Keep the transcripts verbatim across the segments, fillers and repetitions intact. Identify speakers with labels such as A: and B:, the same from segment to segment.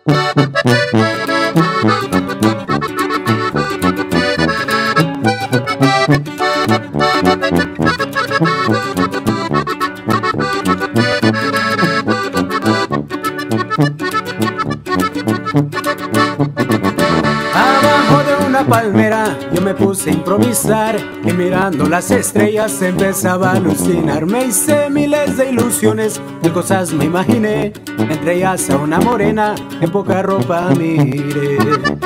A: Abajo de una palmera yo me puse a improvisar y mirando las estrellas empezaba a alucinar. Me hice miles de ilusiones, mil cosas me imaginé, entre ellas a una morena en poca ropa miré.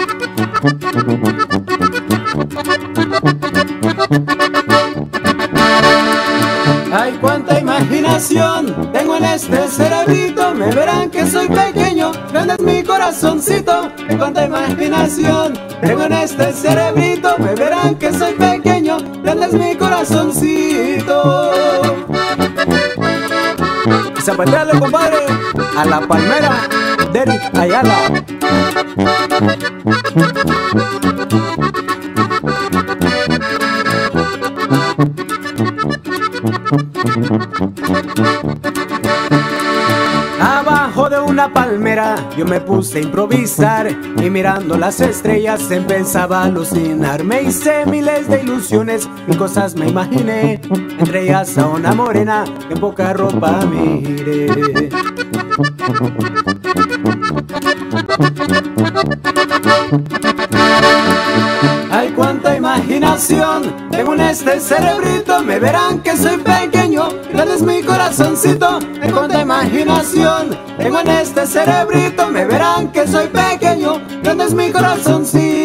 A: Ay, cuánta imaginación tengo en este cerebrito. Me verán que soy pequeño, grande es mi corazoncito. Ay, cuánta imaginación tengo en este cerebrito. Me verán que soy pequeño, grande es mi corazoncito. Zapatealo, compadre, a la palmera, Derek Ayala. Abajo de una palmera yo me puse a improvisar y mirando las estrellas empezaba a alucinar. Me hice miles de ilusiones, mil cosas me imaginé, entre ellas a una morena que en poca ropa miré. Ay, cuánta imaginación tengo en este cerebrito. Me verán que soy pequeño, grande es mi corazoncito. Ay, cuánta imaginación tengo en este cerebrito. Me verán que soy pequeño, grande es mi corazoncito.